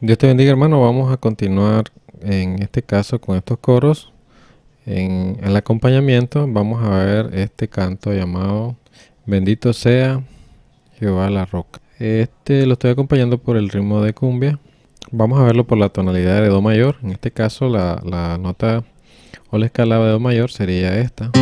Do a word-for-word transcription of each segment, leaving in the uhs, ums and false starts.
Dios te bendiga, hermano. Vamos a continuar en este caso con estos coros. En el acompañamiento vamos a ver este canto llamado Bendito sea Jehová la roca. Este lo estoy acompañando por el ritmo de cumbia. Vamos a verlo por la tonalidad de do mayor. En este caso la, la nota o la escala de do mayor sería esta.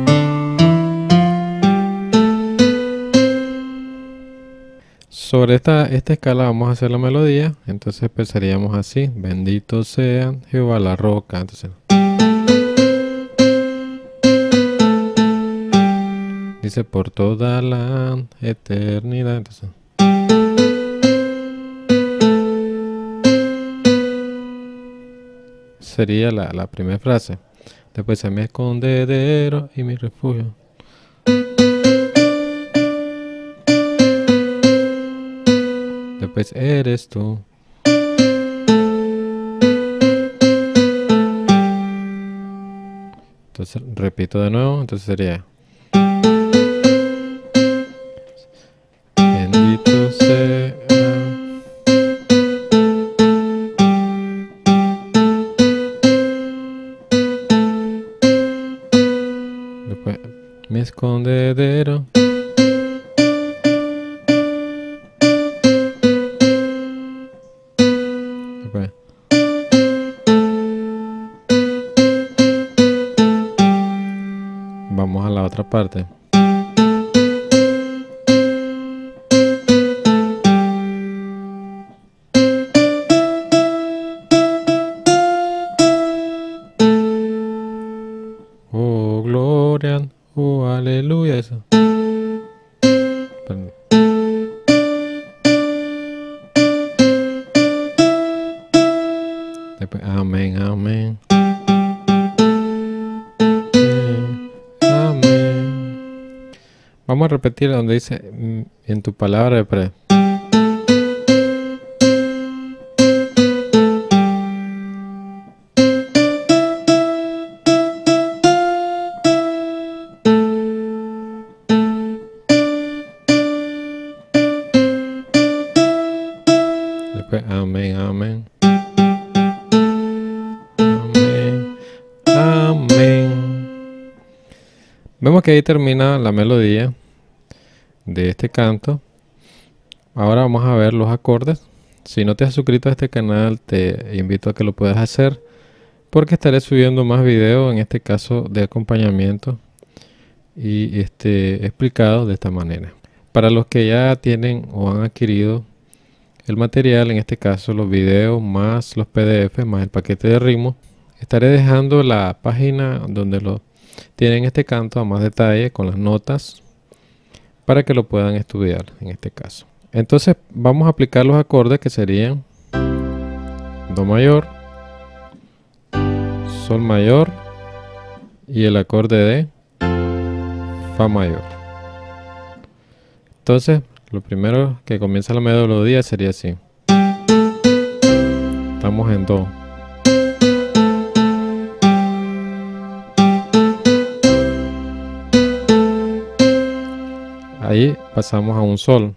Sobre esta, esta escala vamos a hacer la melodía. Entonces empezaríamos así: bendito sea Jehová la roca. Entonces dice por toda la eternidad. Entonces sería la, la primera frase. Después se mi escondedero y mi refugio. Después eres tú. Entonces repito de nuevo. Entonces sería bendito sea. Después mi escondedero. Después vamos a la otra parte. Oh, gloria, oh, aleluya, eso. Perdón. Después, amén, amén. Amén. Vamos a repetir donde dice en tu palabra de pre. Después, amén, amén. Amén, amén. Vemos que ahí termina la melodía de este canto. Ahora vamos a ver los acordes. Si no te has suscrito a este canal, te invito a que lo puedas hacer, porque estaré subiendo más videos, en este caso de acompañamiento, y este explicado de esta manera. Para los que ya tienen o han adquirido el material, en este caso los videos más los P D F más el paquete de ritmo, estaré dejando la página donde lo tienen este canto a más detalle con las notas para que lo puedan estudiar en este caso. Entonces vamos a aplicar los acordes que serían do mayor, sol mayor y el acorde de fa mayor. Entonces lo primero que comienza la melodía sería así. Estamos en do. Ahí pasamos a un sol.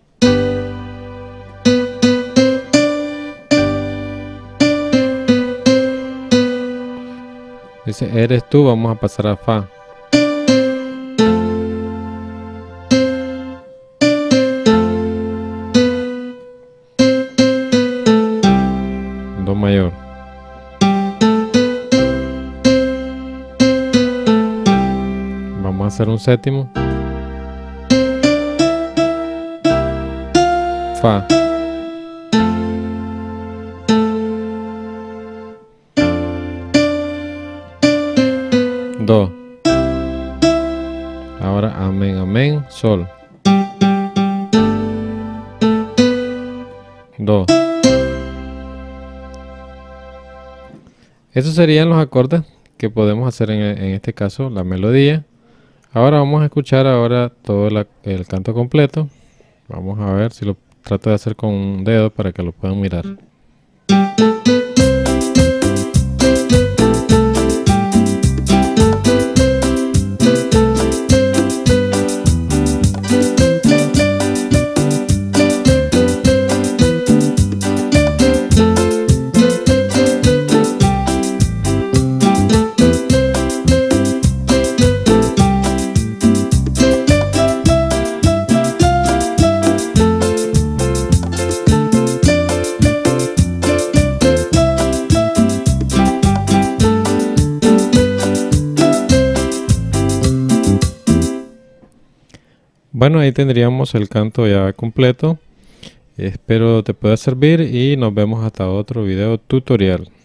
Dice eres tú, vamos a pasar a fa. Do mayor. Vamos a hacer un séptimo. Fa. Do. Ahora amén, amén, sol. Do. Esos serían los acordes que podemos hacer en, en este caso, la melodía. Ahora vamos a escuchar ahora todo la, el canto completo. Vamos a ver si lo trato de hacer con un dedo para que lo puedan mirar. Bueno, ahí tendríamos el canto ya completo. Espero te pueda servir y nos vemos hasta otro video tutorial.